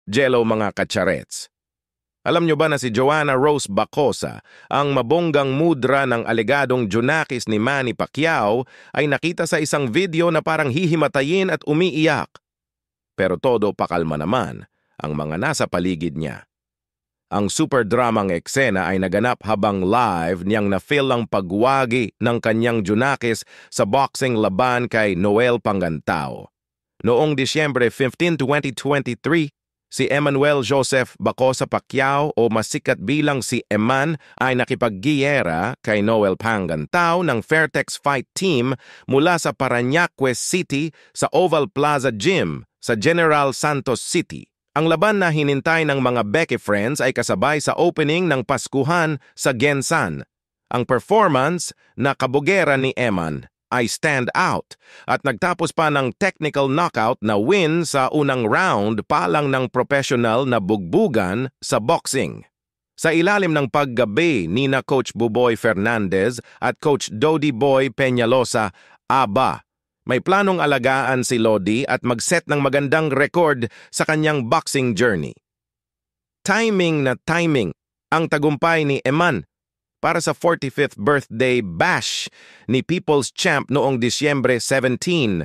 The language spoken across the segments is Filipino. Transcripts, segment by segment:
Jello mga katsarets. Alam nyo ba na si Joanna Rose Bacosa, ang mabonggang mudra ng alegadong Junakis ni Manny Pacquiao, ay nakita sa isang video na parang hihimatayin at umiiyak. Pero todo pakalma naman ang mga nasa paligid niya. Ang super dramang eksena ay naganap habang live niyang na-feel ang pagwagi ng kanyang Junakis sa boxing laban kay Noel Pangantao. Noong Disyembre 15, 2023, si Emmanuel Joseph Bacosa Pacquiao o mas sikat bilang si Eman ay nakipaggiyera kay Noel Pangantao ng Fairtex Fight Team mula sa Parañaque City sa Oval Plaza Gym sa General Santos City. Ang laban na hinintay ng mga Becky friends ay kasabay sa opening ng Paskuhan sa Gensan. Ang performance na kabugera ni Eman ay stand out at nagtapos pa ng technical knockout na win sa unang round palang ng professional na bugbugan sa boxing. Sa ilalim ng paggabi ni na Coach Buboy Fernandez at Coach Dodi Boy Peñalosa, may planong alagaan si Lodi at mag-set ng magandang record sa kanyang boxing journey. Timing na timing ang tagumpay ni Eman para sa 45th birthday bash ni People's Champ noong Disyembre 17,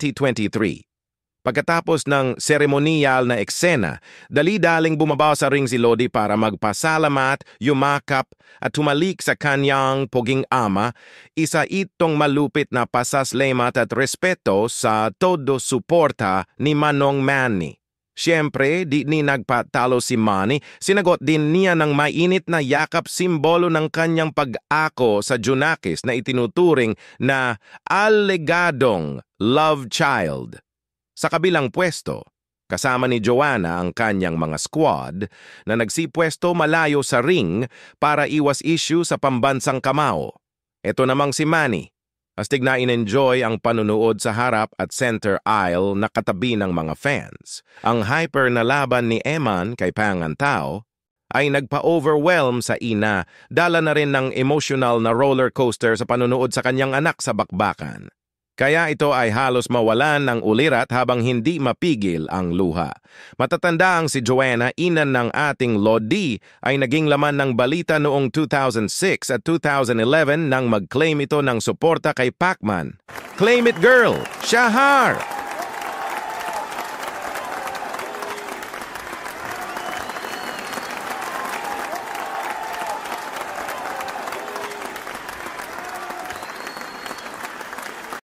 2023. Pagkatapos ng seremonial na eksena, dali-daling bumaba sa ring si Lodi para magpasalamat, yumakap at tumalik sa kanyang poging ama, isa itong malupit na pasasalamat at respeto sa todo suporta ni Manong Manny. Siyempre, di ni nagpatalo si Manny, sinagot din niya ng mainit na yakap simbolo ng kanyang pag-ako sa Junakis na itinuturing na alegadong love child. Sa kabilang pwesto, kasama ni Joanna ang kanyang mga squad na nagsipwesto malayo sa ring para iwas issue sa pambansang kamao. Ito namang si Manny. Astig na in-enjoy ang panunood sa harap at center aisle na katabi ng mga fans. Ang hyper na laban ni Eman kay Pangantao ay nagpa-overwhelm sa ina, dala na rin ng emotional na roller coaster sa panunood sa kanyang anak sa bakbakan. Kaya ito ay halos mawalan ng ulirat habang hindi mapigil ang luha. Matatanda ang si Joanna, ina ng ating Lodi, ay naging laman ng balita noong 2006 at 2011 nang mag-claim ito ng suporta kay Pacman. Claim it girl! Shahar!